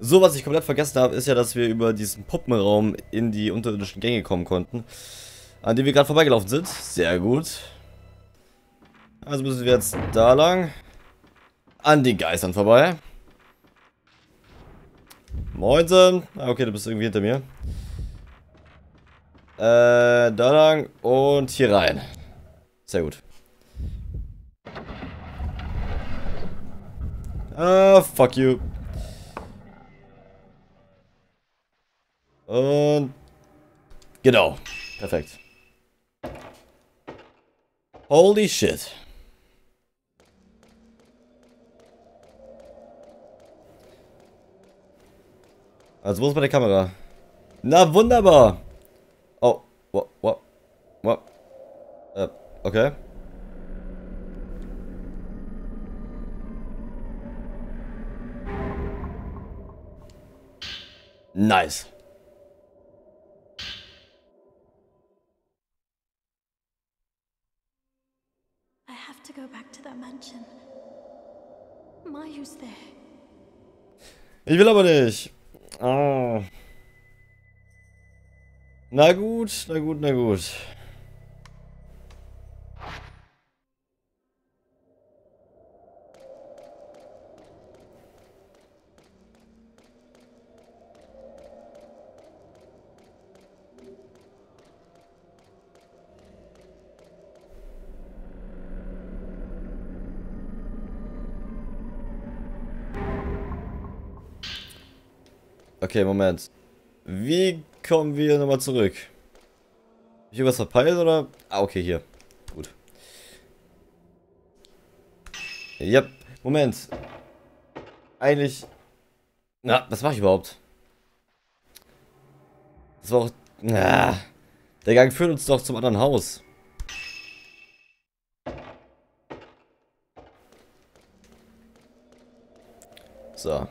So, was ich komplett vergessen habe, ist ja, dass wir über diesen Puppenraum in die unterirdischen Gänge kommen konnten, an dem wir gerade vorbeigelaufen sind. Sehr gut. Also müssen wir jetzt da lang. An den Geistern vorbei. Moinsen. Ah, okay, du bist irgendwie hinter mir. Da lang und hier rein. Sehr gut. Fuck you. Und genau. Perfekt. Holy shit. Also, wo ist meine Kamera? Na, wunderbar. Oh, what? Okay. Nice. I have to go back to that mansion. Mayu's there. Ich will aber nicht. Ah. Na gut, na gut, na gut. Okay, Moment. Wie kommen wir nochmal zurück? Hab ich irgendwas verpeilt oder? Ah, okay, hier. Gut. Yep. Moment. Eigentlich. Na, was mache ich überhaupt? Das war auch. Na, der Gang führt uns doch zum anderen Haus. So.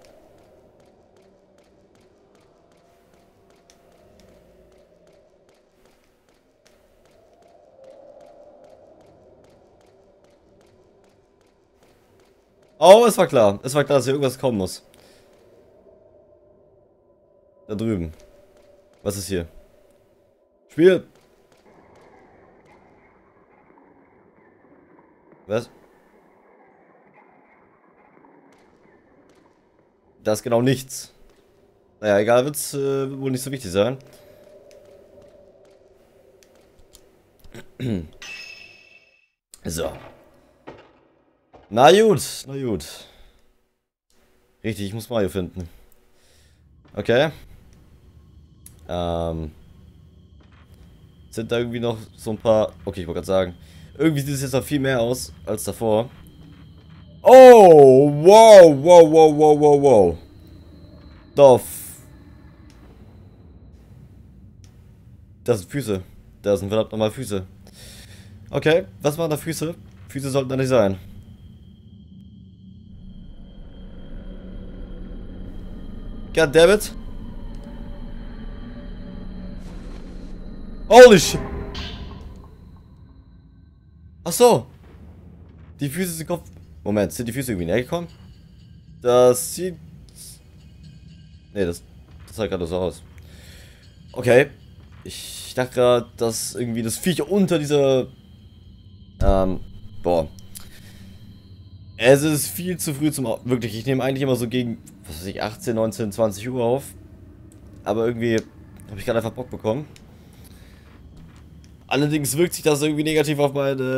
Oh, es war klar. Es war klar, dass hier irgendwas kommen muss. Da drüben. Was ist hier? Spiel. Was? Da ist genau nichts. Naja, egal, wird's wohl nicht so wichtig sein. So. Na gut, na gut. Richtig, ich muss Mario finden. Okay. Sind da irgendwie noch so ein paar... Okay, ich wollte gerade sagen. Irgendwie sieht es jetzt noch viel mehr aus als davor. Oh, wow. Das sind Füße. Das sind verdammt nochmal Füße. Okay, was waren da Füße? Füße sollten da nicht sein. Goddammit. Holy shit. Ach so. Die Füße sind Kopf... Moment, sind die Füße irgendwie näher gekommen? Das sieht... Nee, das sah gerade so aus. Okay. Ich dachte gerade, dass irgendwie das Viech unter dieser... boah. Es ist viel zu früh zum... Wirklich, ich nehme eigentlich immer so gegen, was weiß ich, 18, 19, 20 Uhr auf. Aber irgendwie habe ich gerade einfach Bock bekommen. Allerdings wirkt sich das irgendwie negativ auf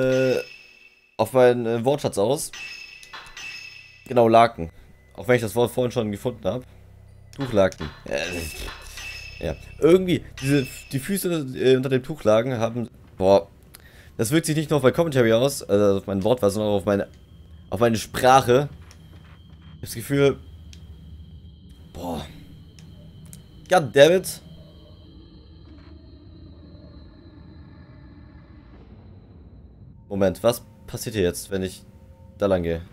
meinen Wortschatz aus. Genau, Laken. Auch wenn ich das Wort vorhin schon gefunden habe. Tuchlaken. Ja. Irgendwie, die Füße unter dem Tuchlaken haben... Boah. Das wirkt sich nicht nur auf mein Commentary aus, also auf mein Wortwahl, sondern auch auf meine Sprache. Ich habe das Gefühl... Boah. Goddammit. Moment, was passiert hier jetzt, wenn ich da lang gehe?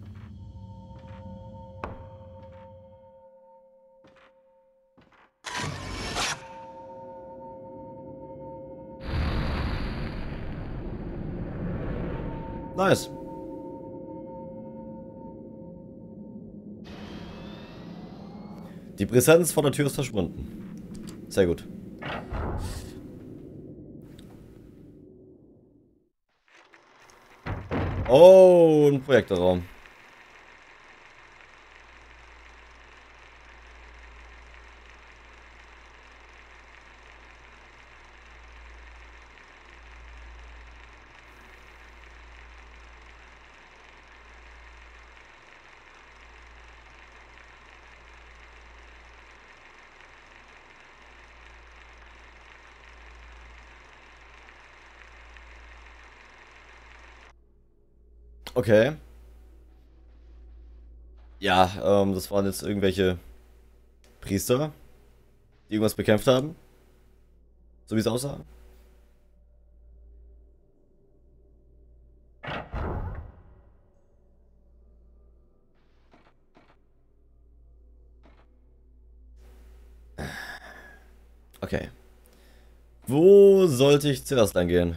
Nice. Die Präsenz vor der Tür ist verschwunden. Sehr gut. Oh, ein Projektorraum. Okay. Ja, das waren jetzt irgendwelche Priester, die irgendwas bekämpft haben. So wie es aussah. Okay. Wo sollte ich zuerst lang gehen?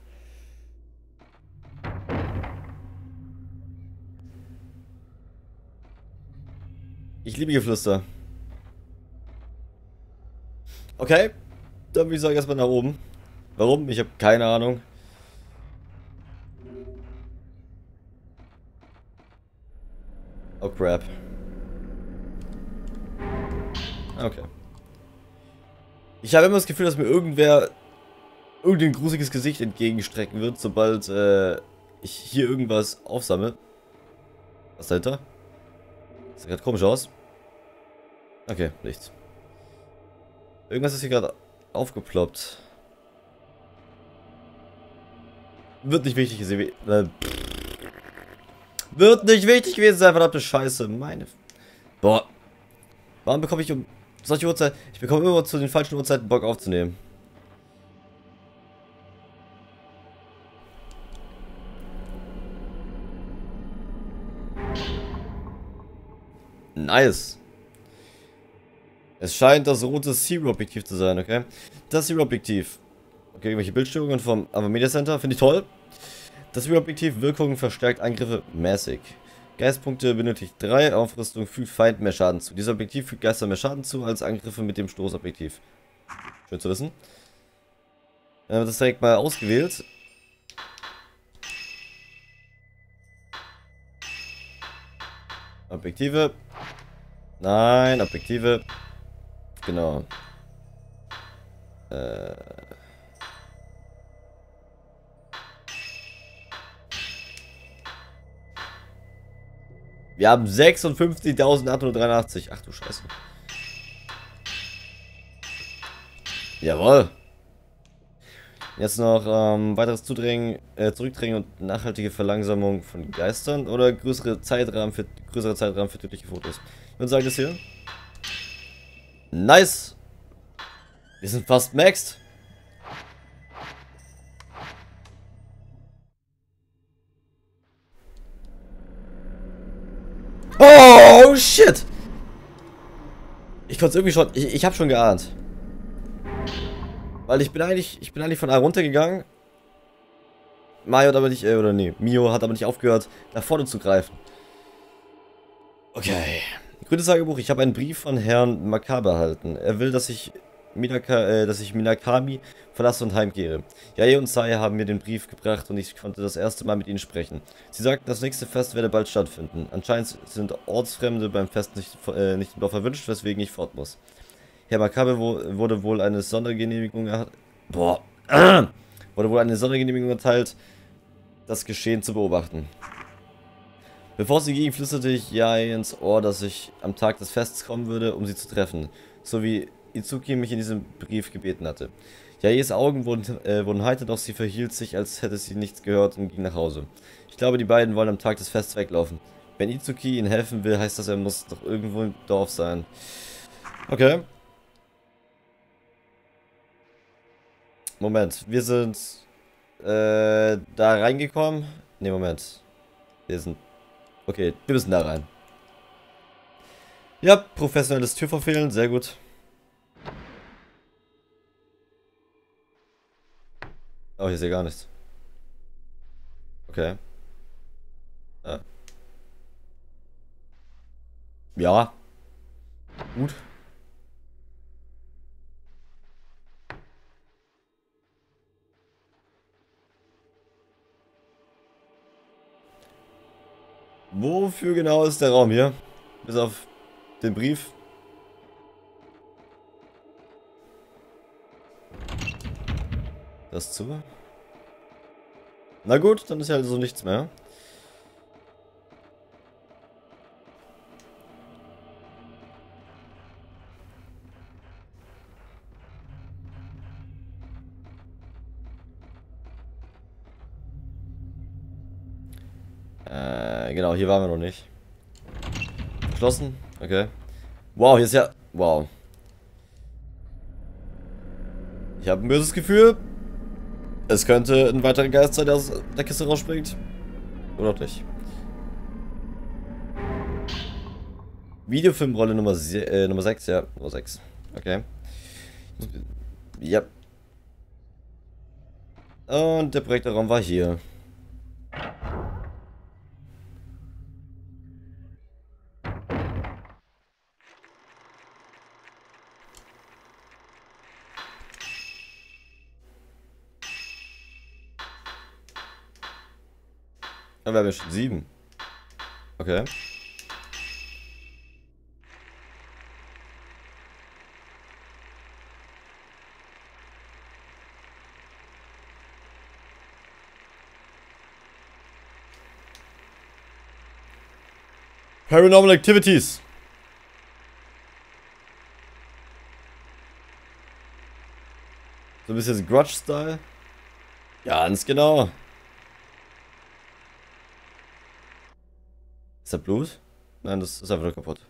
Ich liebe Geflüster. Okay. Dann würde ich sagen erstmal nach oben. Warum? Ich habe keine Ahnung. Oh crap. Okay. Ich habe immer das Gefühl, dass mir irgendein gruseliges Gesicht entgegenstrecken wird, sobald ich hier irgendwas aufsammle. Was ist dahinter? Das sieht gerade komisch aus. Okay, nichts. Irgendwas ist hier gerade aufgeploppt. Wird nicht wichtig gewesen. Wird nicht wichtig gewesen sein, verdammte Scheiße. Meine. Boah. Warum bekomme ich um solche Uhrzeit? Ich bekomme immer zu den falschen Uhrzeiten Bock aufzunehmen. Nice. Es scheint das rote Zero-Objektiv zu sein, okay? Das Zero-Objektiv. Okay, irgendwelche Bildstörungen vom Media Center, finde ich toll. Das Zero-Objektiv, Wirkungen verstärkt Angriffe mäßig. Geistpunkte benötigt 3, Aufrüstung fügt Feind mehr Schaden zu. Dieses Objektiv fügt Geister mehr Schaden zu als Angriffe mit dem Stoßobjektiv. Schön zu wissen. Dann haben wir das direkt mal ausgewählt. Objektive. Nein, Objektive. Genau. Wir haben 56.883. Ach du Scheiße. Jawohl. Jetzt noch weiteres Zurückdrängen und nachhaltige Verlangsamung von Geistern oder größere Zeitrahmen für tödliche Fotos. Ich würde sagen, das hier. Nice. Wir sind fast maxed. Oh shit. Ich konnte es irgendwie schon. Ich habe schon geahnt. Weil ich bin eigentlich von A runtergegangen. Mario hat aber nicht, oder nee, Mio hat aber nicht aufgehört, nach vorne zu greifen. Okay. Grünes Tagebuch, ich habe einen Brief von Herrn Makabe erhalten. Er will, dass ich Minakami verlasse und heimkehre. Yae und Sai haben mir den Brief gebracht und ich konnte das erste Mal mit ihnen sprechen. Sie sagten, das nächste Fest werde bald stattfinden. Anscheinend sind Ortsfremde beim Fest nicht im Dorf erwünscht, weswegen ich fort muss. Herr Makabe wurde wohl eine Sondergenehmigung erteilt, das Geschehen zu beobachten. Bevor sie ging, flüsterte ich Yae ins Ohr, dass ich am Tag des Fests kommen würde, um sie zu treffen, so wie Itsuki mich in diesem Brief gebeten hatte. Yaes Augen wurden heiter, doch sie verhielt sich, als hätte sie nichts gehört und ging nach Hause. Ich glaube, die beiden wollen am Tag des Fests weglaufen. Wenn Itsuki ihnen helfen will, heißt das, er muss doch irgendwo im Dorf sein. Okay. Moment, wir sind da reingekommen. Ne, Moment. Okay, wir müssen da rein. Ja, professionelles Türverfehlen, sehr gut. Oh, hier ist ja gar nichts. Okay. Ja. Ja. Gut. Wofür genau ist der Raum hier? Bis auf den Brief. Das zu. Na gut, dann ist ja also nichts mehr. Genau, hier waren wir noch nicht. Verschlossen? Okay. Wow, hier ist ja... Wow. Ich habe ein böses Gefühl. Es könnte ein weiterer Geist sein, der aus der Kiste rausspringt. Oder nicht. Videofilmrolle Nummer 6, ja. Nummer 6. Okay. Ja. Und der Projektorraum war hier. Dann wären wir schon 7. Okay. Paranormal Activities. So ein bisschen Grudge-Style. Ganz genau. Ist das Blut? Nein, das ist einfach nur kaputt.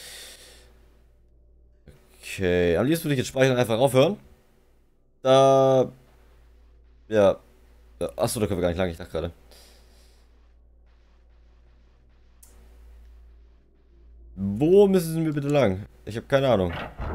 Okay, am liebsten würde ich jetzt speichern einfach aufhören. Da... Ja. Achso, da können wir gar nicht lang, ich dachte gerade. Wo müssen wir bitte lang? Ich habe keine Ahnung.